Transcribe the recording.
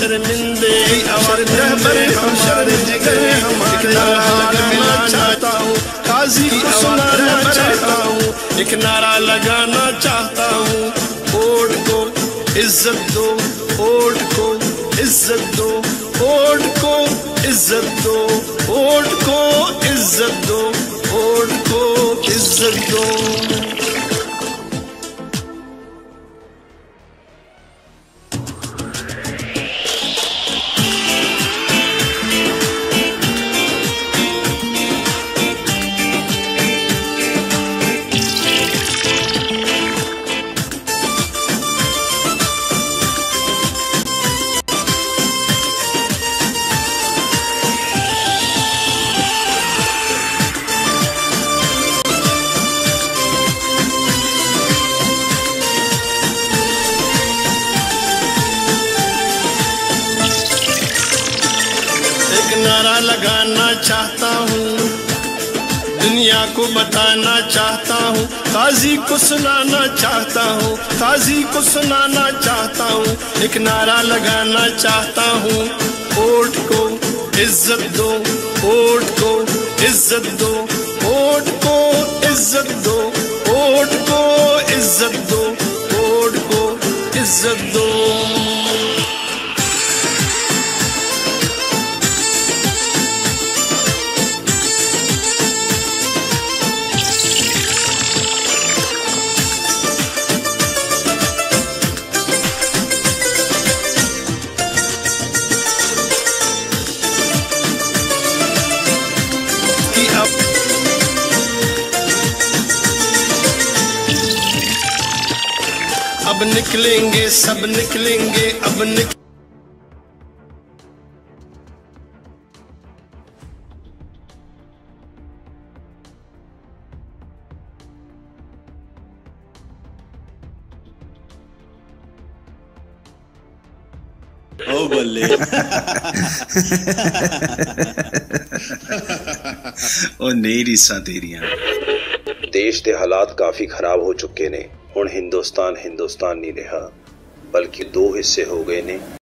शर्मिंदे रहबर हमारे जिगर हमारे लगाना चाहता हूँ, काजी को सुनाना चाहता हूँ, एक नारा लगाना चाहता हूँ। वोट को इज्जत दो, वोट को इज्जत दो, वोट को इज्जत दो, वोट को इज्जत दो, वोट को इज्जत दो। नारा लगाना चाहता हूँ, दुनिया को बताना चाहता हूँ, काजी को सुनाना चाहता हूँ, काजी को सुनाना चाहता हूँ, एक नारा लगाना चाहता हूँ। वोट को इज्जत दो, वोट को इज्जत दो, वोट को इज्जत दो, वोट को इज्जत दो, वोट को इज्जत दो। अब निकलेंगे सब निकलेंगे, अब ओ बल्ले ओ नहीं रीसा तेरियां। देश के हालात काफी खराब हो चुके ने। हुण हिंदुस्तान हिंदुस्तान नहीं रहा, बल्कि दो हिस्से हो गए ने।